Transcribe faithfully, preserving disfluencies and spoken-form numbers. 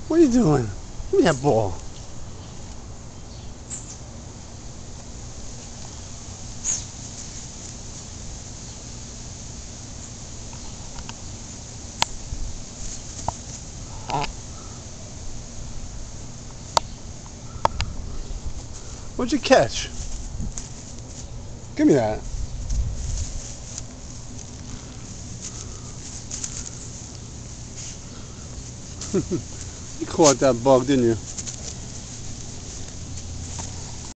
What are you doing? Give me that ball. What'd you catch? Give me that. You caught that bug, didn't you?